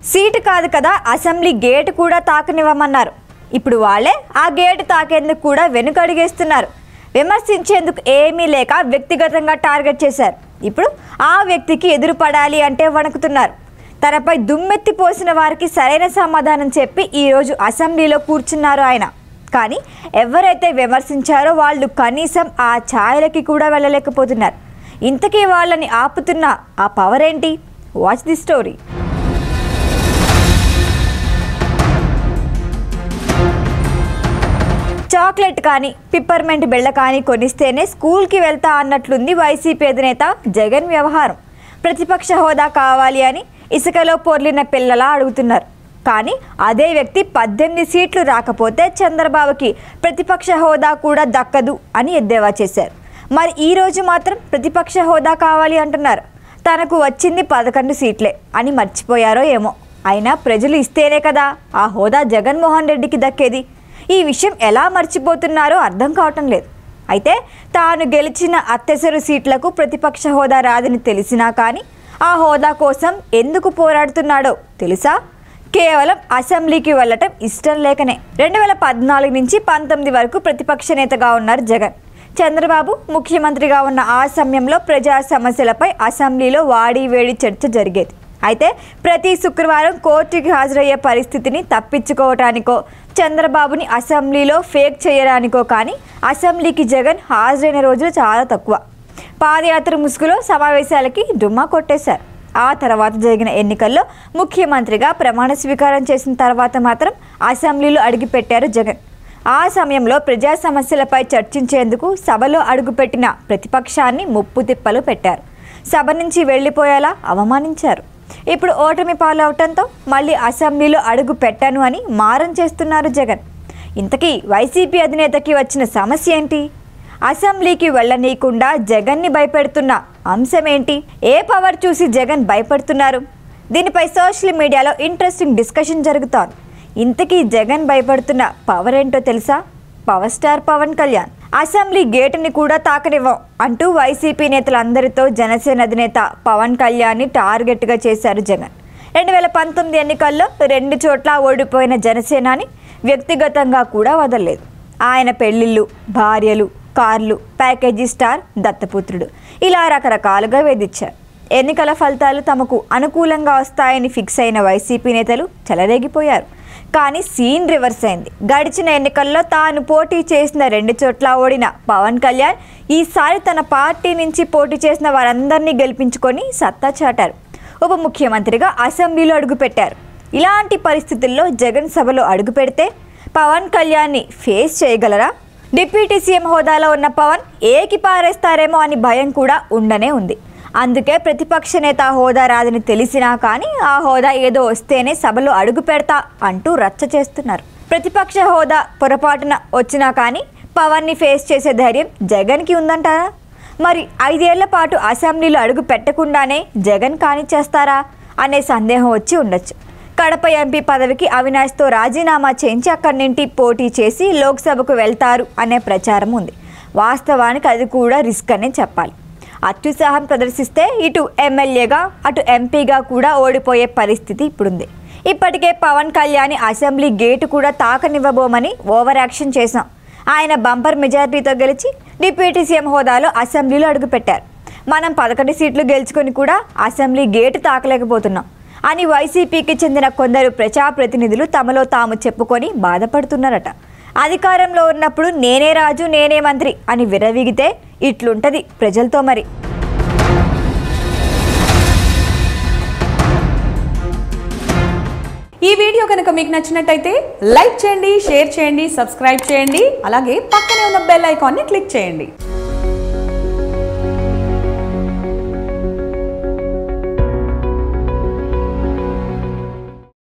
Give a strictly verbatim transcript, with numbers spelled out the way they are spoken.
Seat కాదు కదా assembly gate కూడా తాకనివ్వమన్నారు. ఇప్పుడు వాళ్ళే ఆ గేటు తాకేందుకు కూడా వెనుకడుగేస్తున్నారు. విమర్శించేందుకు ఏమీ లేక వ్యక్తిగతంగా టార్గెట్ చేశారు. ఇప్పుడు ఆ వ్యక్తికి ఎదురు పడాలి అంటే వణుకుతున్నారు. తనపై దుమ్మెత్తి పోసిన వారికి సరైన సమాధానం చెప్పి ఈరోజు అసెంబ్లీలో కూర్చున్నారు ఆయన. కానీ ఎవరైతే విమర్శించారో వాళ్ళు కనీసం ఆ ఛాయలకి కూడా వెళ్ళలేకపోతున్నారు. ఇంతకీ వాళ్ళని ఆపుతున్న ఆ పవర్ ఏంటి? Watch the story. చాక్లెట్ కానీ పిప్పర్మెంట్ బెళ్ళ కానీ కొనిస్తేనే స్కూల్కి వెళ్తా అన్నట్లుంది వైసీపీ అధినేత జగన్ వ్యవహారం. ప్రతిపక్ష హోదా కావాలి అని ఇసుకలో పొర్లిన పిల్లలా అడుగుతున్నారు. కానీ అదే వ్యక్తి పద్దెనిమిది సీట్లు రాకపోతే చంద్రబాబుకి ప్రతిపక్ష హోదా కూడా దక్కదు అని ఎద్దేవా చేశారు. మరి ఈరోజు మాత్రం ప్రతిపక్ష హోదా కావాలి అంటున్నారు. తనకు వచ్చింది పదకొండు సీట్లే అని మర్చిపోయారో ఏమో. అయినా ప్రజలు ఇస్తేనే కదా ఆ హోదా జగన్మోహన్ రెడ్డికి దక్కేది. ఈ విషయం ఎలా మర్చిపోతున్నారో అర్థం కావటం లేదు. అయితే తాను గెలిచిన అత్యవసర సీట్లకు ప్రతిపక్ష హోదా రాదని తెలిసినా కానీ ఆ హోదా కోసం ఎందుకు పోరాడుతున్నాడో తెలుసా? కేవలం అసెంబ్లీకి వెళ్ళటం ఇష్టం లేకనే. రెండు వేల పద్నాలుగు నుంచి పంతొమ్మిది వరకు ప్రతిపక్ష నేతగా ఉన్నారు జగన్. చంద్రబాబు ముఖ్యమంత్రిగా ఉన్న ఆ సమయంలో ప్రజా సమస్యలపై అసెంబ్లీలో వాడి వేడి చర్చ జరిగేది. అయితే ప్రతి శుక్రవారం కోర్టుకి హాజరయ్యే పరిస్థితిని తప్పించుకోవటానికో చంద్రబాబుని అసెంబ్లీలో ఫేక్ చేయడానికో కానీ అసెంబ్లీకి జగన్ హాజరైన రోజులు చాలా తక్కువ. పాదయాత్ర ముసుగులో సమావేశాలకి డుమ్మా కొట్టేశారు. ఆ తర్వాత జరిగిన ఎన్నికల్లో ముఖ్యమంత్రిగా ప్రమాణ స్వీకారం చేసిన తర్వాత మాత్రం అసెంబ్లీలో అడుగుపెట్టారు జగన్. ఆ సమయంలో ప్రజా సమస్యలపై చర్చించేందుకు సభలో అడుగుపెట్టిన ప్రతిపక్షాన్ని ముప్పు తిప్పలు పెట్టారు. సభ నుంచి వెళ్లిపోయేలా అవమానించారు. ఇప్పుడు ఓటమి పాలవటంతో మళ్ళీ అసెంబ్లీలో అడుగు పెట్టను అని మారం చేస్తున్నారు జగన్. ఇంతకీ వైసీపీ అధినేతకి వచ్చిన సమస్య ఏంటి? అసెంబ్లీకి వెళ్ళనీయకుండా జగన్ని భయపెడుతున్న అంశం ఏంటి? ఏ పవర్ చూసి జగన్ భయపడుతున్నారు? దీనిపై సోషల్ మీడియాలో ఇంట్రెస్టింగ్ డిస్కషన్ జరుగుతోంది. ఇంతకీ జగన్ భయపడుతున్న పవర్ ఏంటో తెలుసా? Power star Pawan Kalyan. Assembly గేటుని కూడా తాకనివ్వం అంటూ వైసీపీ నేతలందరితో జనసేన అధినేత పవన్ కళ్యాణ్ని టార్గెట్గా చేశారు జగన్. రెండు వేల పంతొమ్మిది ఎన్నికల్లో రెండు చోట్ల ఓడిపోయిన జనసేనాని వ్యక్తిగతంగా కూడా వదలలేదు. ఆయన పెళ్లిళ్ళు, భార్యలు, కార్లు, ప్యాకేజీ స్టార్, దత్తపుత్రుడు ఇలా రకరకాలుగా వేధించారు. ఎన్నికల ఫలితాలు తమకు అనుకూలంగా వస్తాయని ఫిక్స్ అయిన వైసీపీ నేతలు చెలరేగిపోయారు. కానీ సీన్ రివర్స్ అయింది. గడిచిన ఎన్నికల్లో తాను పోటీ చేసిన రెండు చోట్ల ఓడిన పవన్ కళ్యాణ్ ఈసారి తన పార్టీ నుంచి పోటీ చేసిన వారందరినీ గెలిపించుకొని సత్తా చాటారు. ఉప ముఖ్యమంత్రిగా అసెంబ్లీలో అడుగుపెట్టారు. ఇలాంటి పరిస్థితుల్లో జగన్ సభలో అడుగు పెడితే పవన్ కళ్యాణ్ని ఫేస్ చేయగలరా? డిప్యూటీ సీఎం హోదాలో ఉన్న పవన్ ఏకి పారేస్తారేమో అని భయం కూడా ఉండనే ఉంది. అందుకే ప్రతిపక్ష నేత హోదా రాదని తెలిసినా కానీ ఆ హోదా ఏదో వస్తేనే సభలో అడుగు పెడతా అంటూ రచ్చ చేస్తున్నారు. ప్రతిపక్ష హోదా పొరపాటున వచ్చినా కానీ పవన్ని ఫేస్ చేసే ధైర్యం జగన్కి ఉందంటారా? మరి ఐదేళ్ల పాటు అసెంబ్లీలో అడుగు పెట్టకుండానే జగన్ కానిచ్చేస్తారా అనే సందేహం వచ్చి ఉండొచ్చు. కడప ఎంపీ పదవికి అవినాష్తో రాజీనామా చేయించి అక్కడి నుండి పోటీ చేసి లోక్సభకు వెళ్తారు అనే ప్రచారం ఉంది. వాస్తవానికి అది కూడా రిస్క్ అనే చెప్పాలి. అత్యుత్సాహం ప్రదర్శిస్తే ఇటు ఎమ్మెల్యేగా అటు ఎంపీగా కూడా ఓడిపోయే పరిస్థితి ఇప్పుడుంది. ఇప్పటికే పవన్ కళ్యాణ్ అసెంబ్లీ గేటు కూడా తాకనివ్వబోమని ఓవర్ యాక్షన్ చేశాం. ఆయన బంపర్ మెజారిటీతో గెలిచి డిప్యూటీ సీఎం హోదాలో అసెంబ్లీలో అడుగుపెట్టారు. మనం పదకొండు సీట్లు గెలుచుకొని కూడా అసెంబ్లీ గేటు తాకలేకపోతున్నాం అని వైసీపీకి చెందిన కొందరు ప్రజాప్రతినిధులు తమలో తాము చెప్పుకొని బాధపడుతున్నారట. అధికారంలో ఉన్నప్పుడు నేనే రాజు నేనే మంత్రి అని విరవీగితే ఇట్లుంటది ప్రజలతో. మరి ఈ వీడియో కనుక మీకు నచ్చినట్టయితే లైక్ చేయండి, షేర్ చేయండి, సబ్స్క్రైబ్ చేయండి. అలాగే పక్కనే ఉన్న బెల్ ఐకాన్ని క్లిక్ చేయండి.